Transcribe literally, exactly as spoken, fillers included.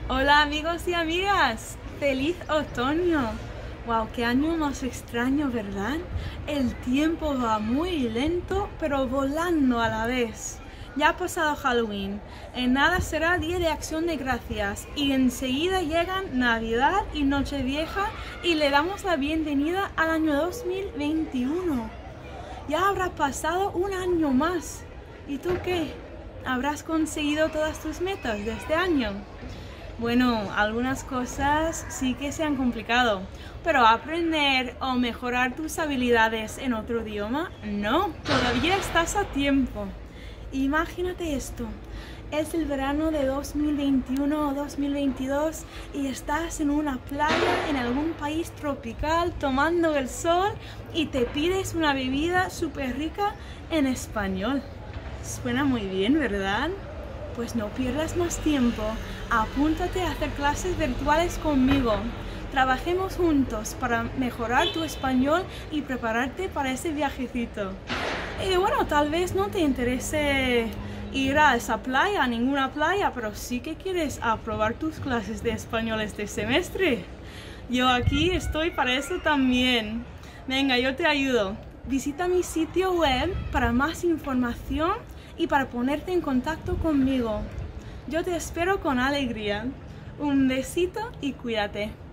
Hola amigos y amigas, feliz otoño. Wow, qué año más extraño, ¿verdad? El tiempo va muy lento, pero volando a la vez. Ya ha pasado Halloween, en nada será Día de Acción de Gracias y enseguida llegan Navidad y Nochevieja y le damos la bienvenida al año dos mil veintiuno. Ya habrá pasado un año más. ¿Y tú qué? ¿Habrás conseguido todas tus metas de este año? Bueno, algunas cosas sí que se han complicado, pero aprender o mejorar tus habilidades en otro idioma, no, todavía estás a tiempo. Imagínate esto, es el verano de dos mil veintiuno o dos mil veintidós y estás en una playa en algún país tropical tomando el sol y te pides una bebida súper rica en español. Suena muy bien, ¿verdad? Pues no pierdas más tiempo, apúntate a hacer clases virtuales conmigo. Trabajemos juntos para mejorar tu español y prepararte para ese viajecito. Y bueno, tal vez no te interese ir a esa playa, a ninguna playa, pero sí que quieres aprobar tus clases de español este semestre. Yo aquí estoy para eso también. Venga, yo te ayudo. Visita mi sitio web para más información y para ponerte en contacto conmigo. Yo te espero con alegría. Un besito y cuídate.